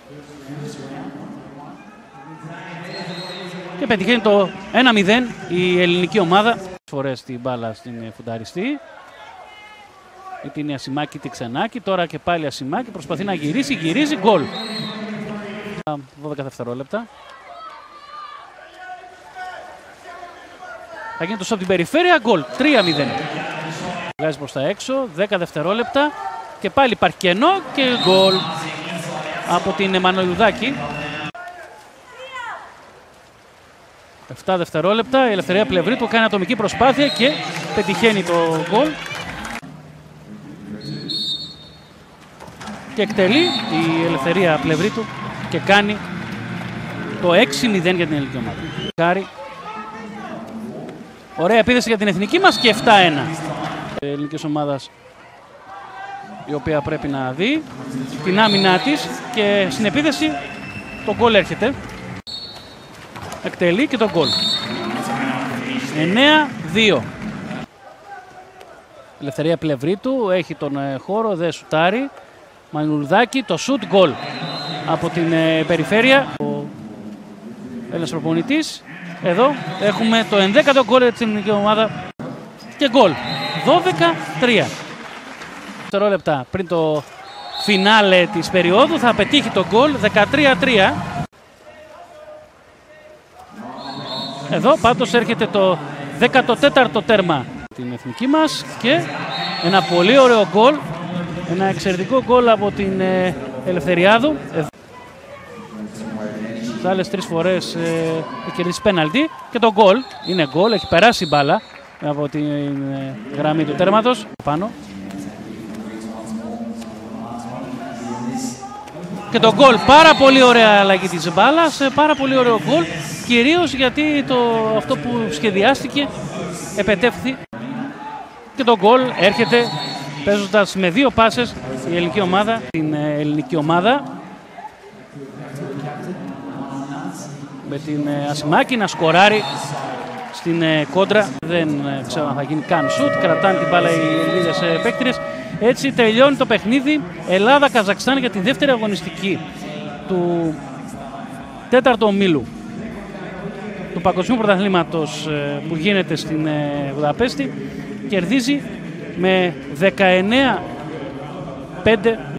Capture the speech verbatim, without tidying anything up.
Και πετυχαίνει το ένα μηδέν η ελληνική ομάδα. Φορές την μπάλα στην φουνταριστή. Είτε είναι η Ασημάκη είτε Ξενάκη. Τώρα και πάλι Ασημάκη προσπαθεί να γυρίσει, γυρίζει, γκολ. δώδεκα δευτερόλεπτα. Θα γίνει το σουτ από την περιφέρεια, γκολ. τρία μηδέν. Βγάζει προς τα έξω, δέκα δευτερόλεπτα. Και πάλι υπάρχει κενό και γκολ από την Εμμανουηλουδάκη. επτά δευτερόλεπτα, η Ελευθερία Πλευρίτου κάνει ατομική προσπάθεια και πετυχαίνει το γκολ. Και εκτελεί η Ελευθερία Πλευρίτου και κάνει το έξι μηδέν για την ελληνική ομάδα. Κάρι. Ωραία επίθεση για την εθνική μας και επτά ένα. Η ελληνική ομάδα η οποία πρέπει να δει την άμυνά της και στην επίθεση το γκολ έρχεται. Εκτελεί και το γκολ. εννέα δύο. Ελευθερία Πλευρίτου έχει τον χώρο, δεν σουτάρει. Μανουλουδάκη, το σουτ γκολ από την ε, περιφέρεια. Ο Έλληνας προπονητής. Εδώ έχουμε το ενδέκατο γκολ της ελληνικής ομάδα και γκολ. δώδεκα τρία. Δευτερόλεπτα πριν το φινάλε της περίοδου θα πετύχει το γκολ δεκατρία τρία. Εδώ πάντως έρχεται το δέκατο τέταρτο τέρμα την εθνική μας και ένα πολύ ωραίο γκολ. Ένα εξαιρετικό γκολ από την ε, Ελευθεριάδου. Τις άλλες τρεις φορές ε, έχει κερδίσει πέναλτι και το γκολ είναι γκολ, έχει περάσει η μπάλα από την ε, γραμμή του τέρματος πάνω. Και το γκολ, πάρα πολύ ωραία αλλαγή της μπάλας, πάρα πολύ ωραίο γκολ, κυρίως γιατί το, αυτό που σχεδιάστηκε επετεύχθη και το γκολ έρχεται παίζοντας με δύο πάσες η ελληνική ομάδα, την ελληνική ομάδα με την Ασημάκη να σκοράρει στην κόντρα. Δεν ξέρω αν θα γίνει καν σουτ, κρατάνε την μπάλα οι Ελληνίδες παίκτριες. Έτσι τελειώνει το παιχνίδι Ελλάδα-Καζακστάν για τη δεύτερη αγωνιστική του τέταρτου ομίλου του Παγκοσμίου Πρωταθλήματος που γίνεται στην Βουδαπέστη. Κερδίζει με δεκαεννέα πέντε